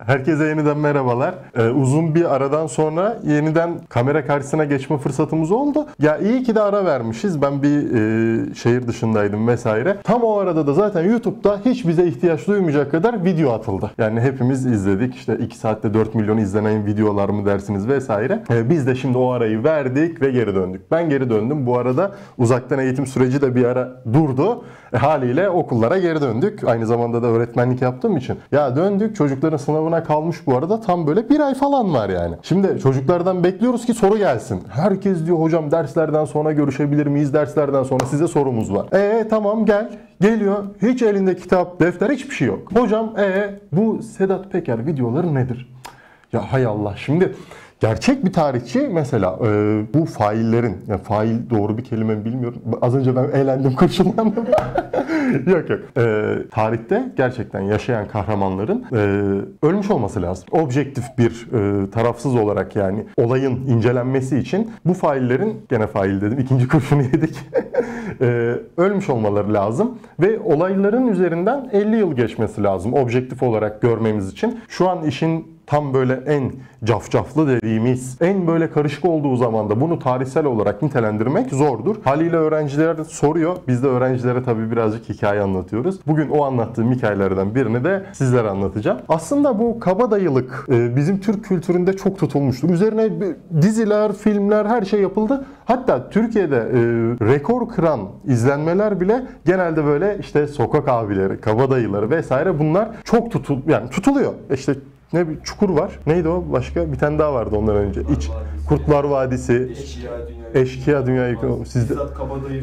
Herkese yeniden merhabalar. Uzun bir aradan sonra yeniden kamera karşısına geçme fırsatımız oldu. Ya iyi ki de ara vermişiz. Ben bir şehir dışındaydım vesaire. Tam o arada da zaten YouTube'da hiç bize ihtiyaç duymayacak kadar video atıldı. Yani hepimiz izledik. İşte 2 saatte 4 milyon izlenen videolar mı dersiniz vesaire. Biz de şimdi o arayı verdik ve geri döndük. Ben geri döndüm. Bu arada uzaktan eğitim süreci de bir ara durdu. Haliyle okullara geri döndük. Aynı zamanda da öğretmenlik yaptığım için. Ya döndük. Çocukların sınavına kalmış bu arada. Tam böyle bir ay falan var yani. Şimdi çocuklardan bekliyoruz ki soru gelsin. Herkes diyor hocam derslerden sonra görüşebilir miyiz? Derslerden sonra size sorumuz var. Tamam gel. Geliyor. Hiç elinde kitap, defter hiçbir şey yok. Hocam bu Sedat Peker videoları nedir? Ya hay Allah şimdi... Gerçek bir tarihçi mesela bu faillerin, ya fail doğru bir kelime mi bilmiyorum. Az önce ben eğlendim, kurşunlandım. Yok. Tarihte gerçekten yaşayan kahramanların ölmüş olması lazım. Objektif bir tarafsız olarak yani olayın incelenmesi için bu faillerin, gene fail dedim, ikinci kurşunu yedik. Ölmüş olmaları lazım ve olayların üzerinden 50 yıl geçmesi lazım objektif olarak görmemiz için. Şu an işin tam böyle en cafcaflı dediğimiz, en böyle karışık olduğu zaman da bunu tarihsel olarak nitelendirmek zordur. Haliyle öğrenciler soruyor. Biz de öğrencilere tabii birazcık hikaye anlatıyoruz. Bugün o anlattığım hikayelerden birini de sizlere anlatacağım. Aslında bu kabadayılık bizim Türk kültüründe çok tutulmuştur. Üzerine diziler, filmler, her şey yapıldı. Hatta Türkiye'de rekor kıran izlenmeler bile genelde böyle işte sokak abileri, kabadayıları vesaire bunlar çok tutuluyor. İşte ne bir Çukur var. Neydi o? Başka bir tane daha vardı ondan önce. Kurtlar Vadisi. Eşkıya Dünya Yıkımı. Siz de Kabadayı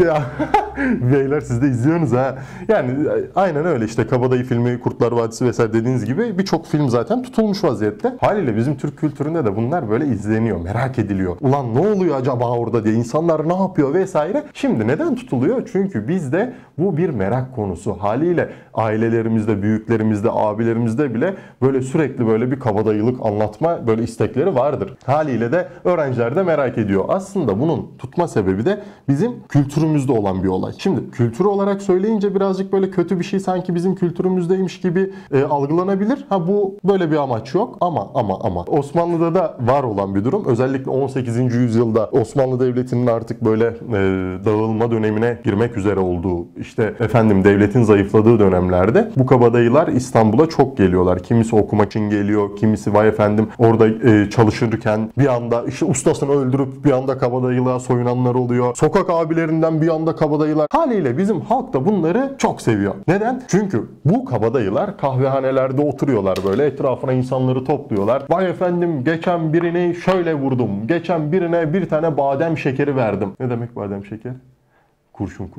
filmi. Beyler siz de izliyorsunuz ha. Yani aynen öyle işte Kabadayı filmi, Kurtlar Vadisi vesaire dediğiniz gibi birçok film zaten tutulmuş vaziyette. Haliyle bizim Türk kültüründe de bunlar böyle izleniyor, merak ediliyor. Ulan ne oluyor acaba orada diye, insanlar ne yapıyor vesaire. Şimdi neden tutuluyor? Çünkü bizde bu bir merak konusu. Haliyle ailelerimizde, büyüklerimizde, abilerimizde bile böyle sürekli böyle bir kabadayılık anlatma böyle istekleri vardır. Haliyle de öğrenciler de merak ediyor. Aslında bunun tutma sebebi de bizim kültürümüzde olan bir olay. Şimdi kültür olarak söyleyince birazcık böyle kötü bir şey sanki bizim kültürümüzdeymiş gibi algılanabilir. Bu böyle bir amaç yok ama Osmanlı'da da var olan bir durum. Özellikle 18. yüzyılda Osmanlı Devleti'nin artık böyle dağılma dönemine girmek üzere olduğu, işte devletin zayıfladığı dönemlerde bu kabadayılar İstanbul'a çok geliyorlar. Kimisi okumak için geliyor, kimisi vay efendim orada çalışırken bir anda işte ustasını öldürüp bir anda kabadayılığa soyunanlar oluyor. Sokak abilerinden bir anda kabadayılar. Haliyle bizim halk da bunları çok seviyor. Neden? Çünkü bu kabadayılar kahvehanelerde oturuyorlar böyle. Etrafına insanları topluyorlar. Vay efendim geçen birini şöyle vurdum. Geçen birine bir tane badem şekeri verdim. Ne demek badem şekeri? Kurşun.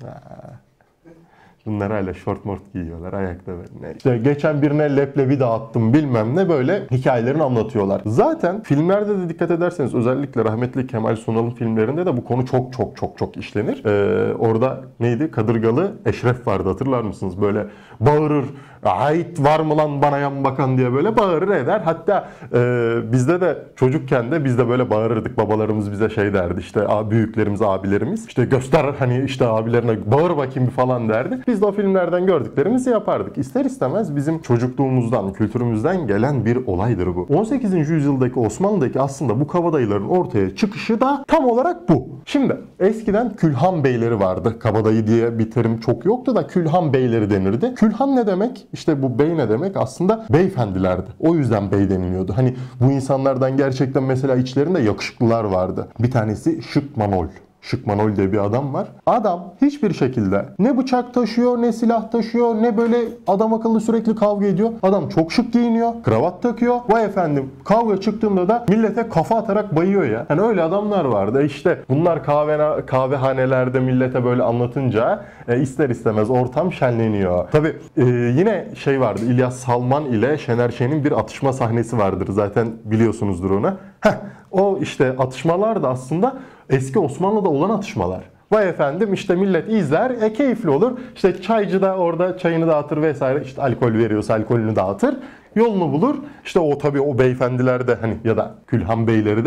Bunlar hala şort mort giyiyorlar ayakta böyle. İşte geçen birine leblebi dağıttım bilmem ne, böyle hikayelerini anlatıyorlar. Zaten filmlerde de dikkat ederseniz özellikle rahmetli Kemal Sunal'ın filmlerinde de bu konu çok işlenir. Orada neydi? Kadırgalı Eşref vardı, hatırlar mısınız? Böyle bağırır. Ait var mı lan bana yan bakan diye böyle bağırır eder. Hatta bizde de çocukken de biz de böyle bağırırdık. Babalarımız bize şey derdi işte, büyüklerimiz, abilerimiz işte göster hani işte abilerine bağır bakayım bir falan derdi. Biz de o filmlerden gördüklerimizi yapardık. İster istemez bizim çocukluğumuzdan, kültürümüzden gelen bir olaydır bu. 18. yüzyıldaki Osmanlı'daki aslında bu kabadayıların ortaya çıkışı da tam olarak bu. Şimdi eskiden külhan beyleri vardı. Kabadayı diye bir terim çok yoktu da külhan beyleri denirdi. Külhan ne demek? İşte bu bey ne demek? Aslında beyefendilerdi. O yüzden bey deniliyordu. Hani bu insanlardan gerçekten mesela içlerinde yakışıklılar vardı. Bir tanesi Şık Manol. Şık Manol diye bir adam var. Adam hiçbir şekilde ne bıçak taşıyor, ne silah taşıyor, ne böyle adam akıllı sürekli kavga ediyor. Adam çok şık giyiniyor, kravat takıyor. Vay efendim kavga çıktığında da millete kafa atarak bayıyor ya. Hani öyle adamlar vardı. İşte bunlar kahvehanelerde millete böyle anlatınca ister istemez ortam şenleniyor. Tabii yine şey vardı. İlyas Salman ile Şener Şen'in bir atışma sahnesi vardır. Zaten biliyorsunuzdur onu. O işte atışmalar da aslında eski Osmanlı'da olan atışmalar. Vay efendim işte millet izler, keyifli olur. İşte çaycı da orada çayını dağıtır vesaire. İşte alkol veriyorsa alkolünü dağıtır. Yolunu bulur. İşte o tabii o beyefendiler de hani ya da külhan beyleri de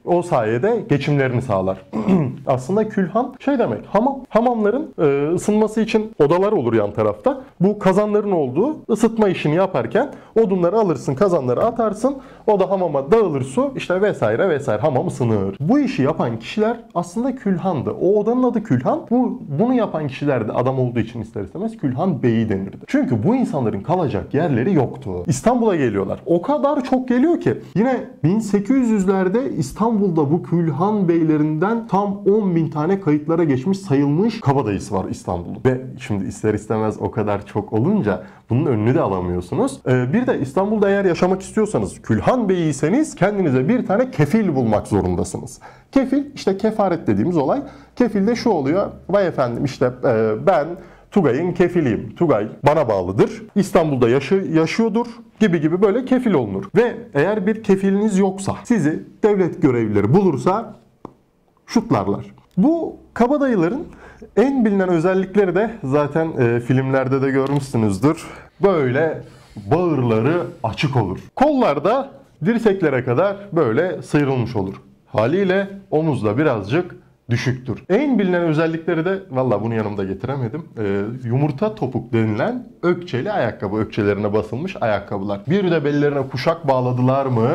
o sayede geçimlerini sağlar. Aslında külhan şey demek, hamam. Hamamların ısınması için odalar olur yan tarafta. Bu kazanların olduğu ısıtma işini yaparken odunları alırsın, kazanları atarsın. O da hamama dağılır su, işte vesaire vesaire, hamam ısınır. Bu işi yapan kişiler aslında külhandı. O odanın adı külhan. Bunu yapan kişiler de adam olduğu için ister istemez külhan beyi denirdi. Çünkü bu insanların kalacak yerleri yoktu. İstanbul'a geliyorlar. O kadar çok geliyor ki yine 1800'lerde İstanbul'da bu külhan beylerinden tam 10.000 tane kayıtlara geçmiş sayılmış kabadayısı var İstanbul'un. Ve şimdi ister istemez o kadar çok olunca bunun önünü de alamıyorsunuz. Bir de İstanbul'da eğer yaşamak istiyorsanız, külhan beyiyseniz kendinize bir tane kefil bulmak zorundasınız. Kefil, işte kefaret dediğimiz olay. Kefilde şu oluyor. Vay efendim işte ben Tugay'ın kefiliyim. Tugay bana bağlıdır. İstanbul'da yaşıyordur gibi böyle kefil olunur. Ve eğer bir kefiliniz yoksa, sizi devlet görevlileri bulursa şutlarlar. Bu kabadayıların en bilinen özellikleri de zaten filmlerde de görmüşsünüzdür. Böyle bağırları açık olur. Kollar da dirseklere kadar böyle sıyrılmış olur. Haliyle omuz da birazcık düşüktür. En bilinen özellikleri de, valla bunu yanımda getiremedim, yumurta topuk denilen ökçeli ayakkabı. Ökçelerine basılmış ayakkabılar. Bir de bellerine kuşak bağladılar mı?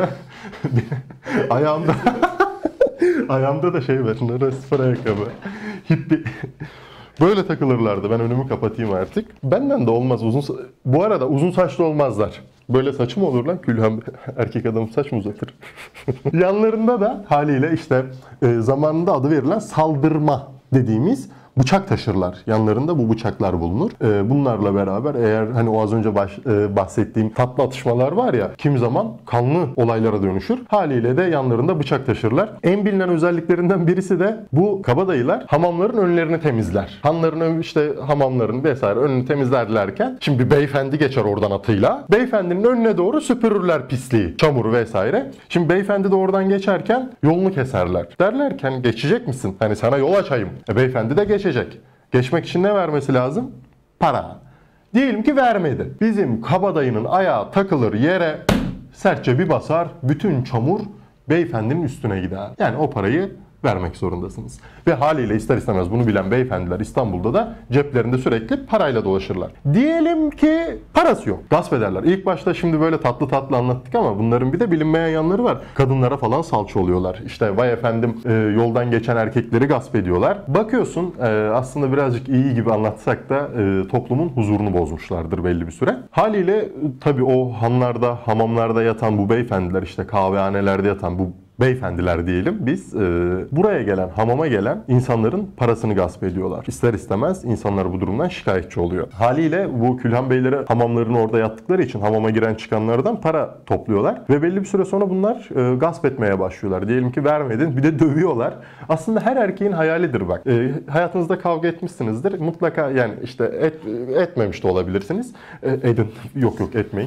Ayağımda da şey var. Spor ayakkabı. Hippi. Böyle takılırlardı. Ben önümü kapatayım artık. Benden de olmaz. Bu arada uzun saçlı olmazlar. Böyle saçı mı olur lan? Külhan erkek adam saç mı uzatır? Yanlarında da haliyle işte zamanında adı verilen saldırma dediğimiz bıçak taşırlar. Yanlarında bu bıçaklar bulunur. Bunlarla beraber eğer hani o az önce bahsettiğim tatlı atışmalar var ya, kimi zaman kanlı olaylara dönüşür. Haliyle de yanlarında bıçak taşırlar. En bilinen özelliklerinden birisi de bu kabadayılar hamamların önlerini temizler. Hanların işte hamamların vesaire önünü temizlerlerken şimdi bir beyefendi geçer oradan atıyla. Beyefendinin önüne doğru süpürürler pisliği, çamuru vesaire. Şimdi beyefendi de oradan geçerken yolunu keserler. Derler ki hani geçecek misin? Hani sana yol açayım. Beyefendi de geçecek. Geçmek için ne vermesi lazım? Para. Diyelim ki vermedi. Bizim kabadayının ayağı takılır yere, sertçe bir basar, bütün çamur beyefendinin üstüne gider. Yani o parayı vermek zorundasınız. Ve haliyle ister istemez bunu bilen beyefendiler İstanbul'da da ceplerinde sürekli parayla dolaşırlar. Diyelim ki parası yok. Gasp ederler. İlk başta şimdi böyle tatlı tatlı anlattık ama bunların bir de bilinmeyen yanları var. Kadınlara falan salça oluyorlar. İşte vay efendim yoldan geçen erkekleri gasp ediyorlar. Bakıyorsun aslında birazcık iyi gibi anlatsak da toplumun huzurunu bozmuşlardır belli bir süre. Haliyle tabii o hanlarda, hamamlarda yatan bu beyefendiler, işte kahvehanelerde yatan bu beyefendiler diyelim biz, buraya gelen, hamama gelen insanların parasını gasp ediyorlar. İster istemez insanlar bu durumdan şikayetçi oluyor. Haliyle bu külhan beyleri hamamların orada yattıkları için hamama giren çıkanlardan para topluyorlar. Ve belli bir süre sonra bunlar gasp etmeye başlıyorlar. Diyelim ki vermedin, bir de dövüyorlar. Aslında her erkeğin hayalidir bak. Hayatınızda kavga etmişsinizdir. Mutlaka yani işte etmemiş de olabilirsiniz. Edin. Yok etmeyin.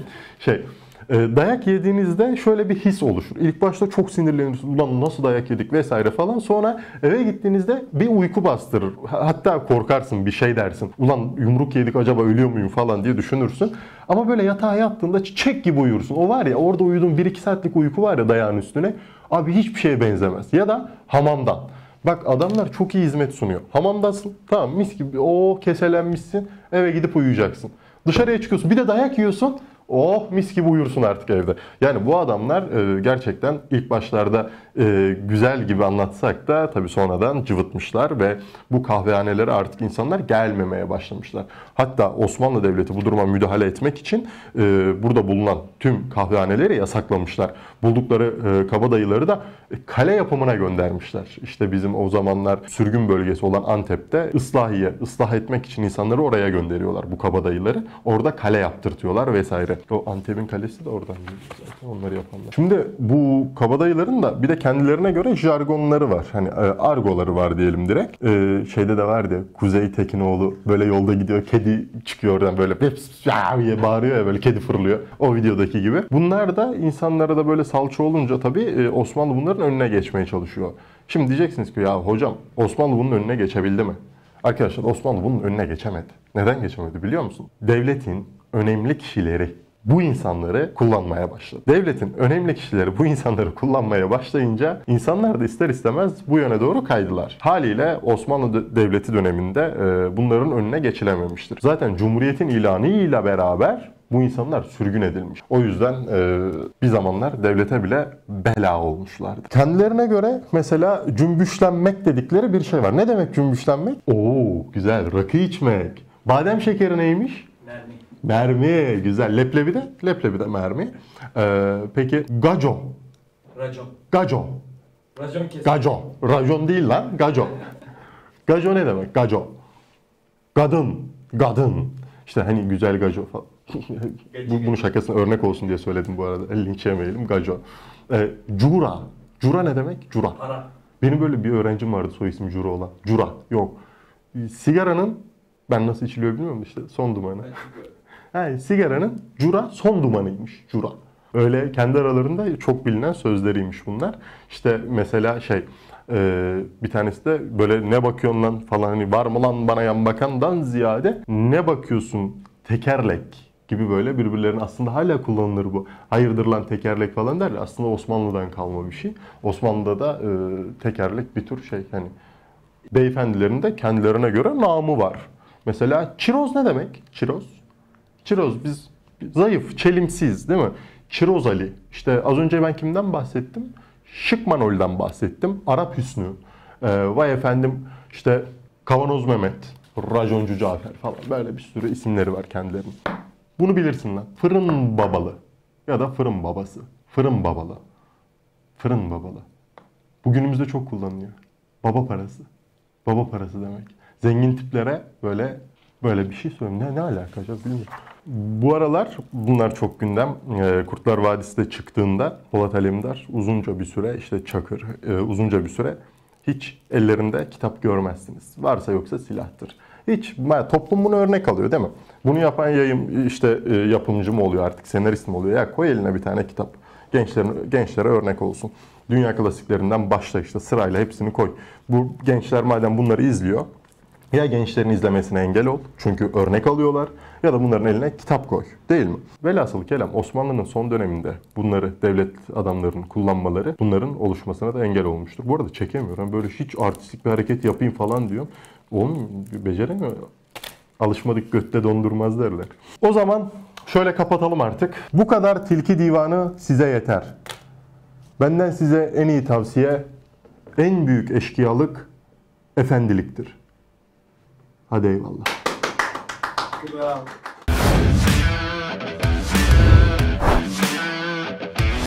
Dayak yediğinizde şöyle bir his oluşur. İlk başta çok sinirlenirsiniz. Ulan nasıl dayak yedik vesaire falan. Sonra eve gittiğinizde bir uyku bastırır. Hatta korkarsın, bir şey dersin. Ulan yumruk yedik, acaba ölüyor muyum falan diye düşünürsün. Ama böyle yatağa yattığında çiçek gibi uyursun. O var ya, orada uyuduğun 1-2 saatlik uyku var ya dayağın üstüne. Abi hiçbir şeye benzemez. Ya da hamamdan. Bak adamlar çok iyi hizmet sunuyor. Hamamdasın. Tamam mis gibi. Keselenmişsin. Eve gidip uyuyacaksın. Dışarıya çıkıyorsun. Bir de dayak yiyorsun. Oh mis gibi uyursun artık evde. Yani bu adamlar gerçekten ilk başlarda güzel gibi anlatsak da tabii sonradan cıvıtmışlar ve bu kahvehanelere artık insanlar gelmemeye başlamışlar. Hatta Osmanlı Devleti bu duruma müdahale etmek için burada bulunan tüm kahvehaneleri yasaklamışlar. Buldukları kabadayıları da kale yapımına göndermişler. İşte bizim o zamanlar sürgün bölgesi olan Antep'te ıslah etmek için insanları oraya gönderiyorlar, bu kabadayıları. Orada kale yaptırtıyorlar vesaire. O Antep'in kalesi de oradan zaten, onları yapanlar. Şimdi bu kabadayıların da bir de kendilerine göre jargonları var. Hani argoları var diyelim direkt. Şeyde de vardı. Kuzey Tekinoğlu böyle yolda gidiyor. Kedi çıkıyor oradan böyle diye bağırıyor ya, böyle kedi fırlıyor. O videodaki gibi. Bunlar da insanlara da böyle salça olunca tabii Osmanlı bunların önüne geçmeye çalışıyor. Şimdi diyeceksiniz ki ya hocam Osmanlı bunun önüne geçebildi mi? Arkadaşlar Osmanlı bunun önüne geçemedi. Neden geçemedi biliyor musun? Devletin önemli kişileri bu insanları kullanmaya başladı. Devletin önemli kişileri bu insanları kullanmaya başlayınca insanlar da ister istemez bu yöne doğru kaydılar. Haliyle Osmanlı Devleti döneminde bunların önüne geçilememiştir. Zaten Cumhuriyet'in ilanıyla beraber bu insanlar sürgün edilmiş. O yüzden bir zamanlar devlete bile bela olmuşlardı. Kendilerine göre mesela cümbüşlenmek dedikleri bir şey var. Ne demek cümbüşlenmek? Oo güzel, rakı içmek. Badem şekeri neymiş? Mermi. Mermi, güzel. Leblebi de? Leblebi de mermi. Peki gaco. Racon. Gaco. Racon kesin. Gaco. Racon değil lan, gaco. Gaco ne demek? Gaco. Kadın. Kadın. İşte hani güzel gaco falan. Bunun şakasına örnek olsun diye söyledim bu arada. Linç yemeyelim. Gaco. Cura. Cura ne demek? Cura. Para. Benim böyle bir öğrencim vardı soy ismi Cura olan. Cura. Yok. Sigaranın ben nasıl içiliyor bilmiyorum işte son dumanı. Sigaranın cura son dumanıymış. Cura. Öyle kendi aralarında çok bilinen sözleriymiş bunlar. İşte mesela bir tanesi de böyle ne bakıyorsun lan falan hani var mı lan bana yan bakandan ziyade ne bakıyorsun tekerlek gibi böyle birbirlerine aslında hala kullanılır bu. Hayırdır lan tekerlek falan derler. Aslında Osmanlı'dan kalma bir şey. Osmanlı'da da tekerlek bir tür hani beyefendilerin de kendilerine göre namı var. Mesela çiroz ne demek? Çiroz. Çiroz biz zayıf, çelimsiz değil mi? Çiroz Ali. İşte az önce ben kimden bahsettim? Şıkmanol'dan bahsettim. Arap Hüsnü. Vay efendim işte Kavanoz Mehmet, Raconcu Cafer falan böyle bir sürü isimleri var kendilerinin. Bunu bilirsin lan. Fırın babalı ya da fırın babası. Fırın babalı. Fırın babalı. Bugünümüzde çok kullanılıyor. Baba parası. Baba parası demek. Zengin tiplere böyle bir şey söylüyorum. Ne alaka acaba bilmiyorum. Bu aralar bunlar çok gündem. Kurtlar Vadisi de çıktığında Polat Alemdar uzunca bir süre işte Çakır uzunca bir süre hiç ellerinde kitap görmezsiniz. Varsa yoksa silahtır. Hiç toplum bunu örnek alıyor değil mi? Bunu yapan yapımcı mı oluyor artık senarist mi oluyor? Ya koy eline bir tane kitap. Gençlere örnek olsun. Dünya klasiklerinden başla işte sırayla hepsini koy. Bu gençler madem bunları izliyor ya gençlerin izlemesine engel ol. Çünkü örnek alıyorlar. Ya da bunların eline kitap koy. Değil mi? Velhasıl kelam Osmanlı'nın son döneminde bunları devlet adamlarının kullanmaları bunların oluşmasına da engel olmuştur. Bu arada çekemiyorum. Böyle hiç artistik bir hareket yapayım falan diyorum. Oğlum beceremiyor. Alışmadık götte dondurmaz derler. O zaman şöyle kapatalım artık. Bu kadar tilki divanı size yeter. Benden size en iyi tavsiye en büyük eşkıyalık efendiliktir. Hadi eyvallah. Bravo.